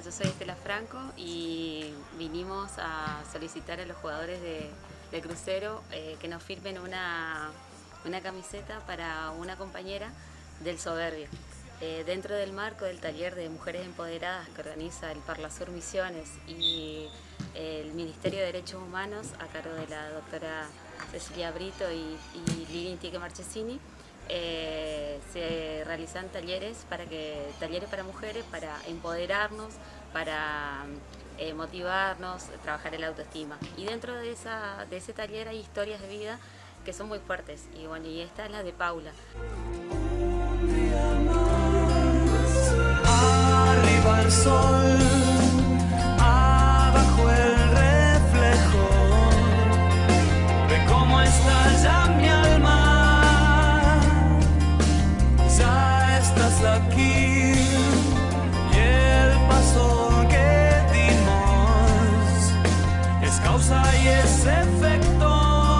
yo soy Estela Franco y vinimos a solicitar a los jugadores de Crucero que nos firmen una camiseta para una compañera del Soberbio. Dentro del marco del taller de Mujeres Empoderadas que organiza el Parlasur Misiones y el Ministerio de Derechos Humanos a cargo de la doctora Cecilia Brito y Lili Intique Marchesini, se realizan talleres para mujeres, para empoderarnos, para motivarnos, trabajar el autoestima. Y dentro de ese taller hay historias de vida que son muy fuertes. Y bueno, y esta es la de Paula. Arriba el sol, abajo el reflejo de cómo estalla mi alma. Ya estás aquí y el paso que dimos es causa y es efecto.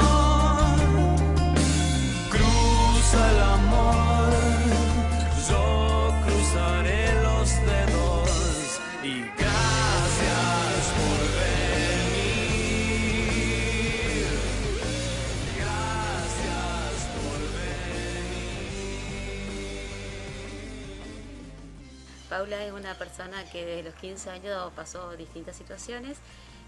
Cruza el amor, yo cruzaré los dedos y gracias por venir. Gracias por venir. Paula es una persona que desde los 15 años pasó distintas situaciones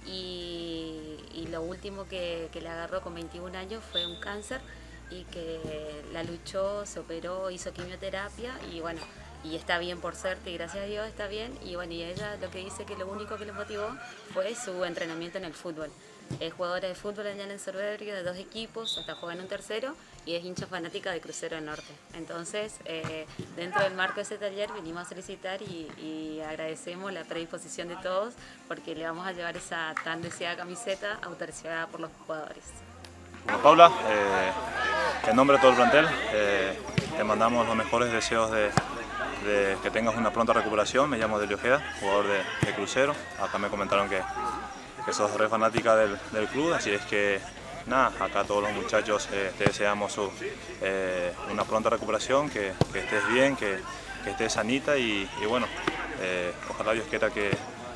y lo último que le agarró con 21 años fue un cáncer y que la luchó, se operó, hizo quimioterapia y bueno, y está bien por suerte y gracias a Dios está bien. Y bueno, y ella lo que dice que lo único que le motivó fue su entrenamiento en el fútbol. Es jugadora de fútbol allá en el Soberbio de 2 equipos, hasta juega en un tercero y es hincha fanática de Crucero del Norte. Entonces, dentro del marco de ese taller vinimos a solicitar y agradecemos la predisposición de todos porque le vamos a llevar esa tan deseada camiseta autorizada por los jugadores. Bueno, Paula, en nombre de todo el plantel, te mandamos los mejores deseos de que tengas una pronta recuperación. Me llamo Delio Ojeda, jugador de Crucero. Acá me comentaron que sos re fanática del club, así es que nada, acá todos los muchachos te deseamos una pronta recuperación, que estés bien, que estés sanita y bueno, ojalá Dios quiera que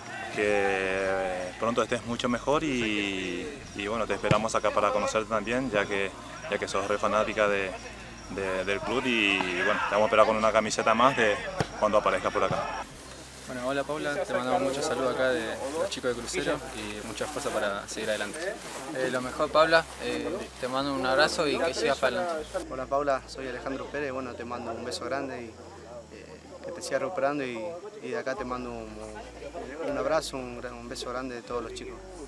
pronto estés mucho mejor y bueno, te esperamos acá para conocerte también, ya que sos re fanática del club y bueno, te vamos a esperar con una camiseta más de cuando aparezcas por acá. Bueno, hola Paula, te mandamos muchos saludos acá de los chicos de Crucero y mucha fuerza para seguir adelante. Lo mejor Paula, te mando un abrazo y que sigas para adelante. Hola Paula, soy Alejandro Pérez, bueno, te mando un beso grande y que te sigas recuperando y de acá te mando un abrazo, un beso grande de todos los chicos.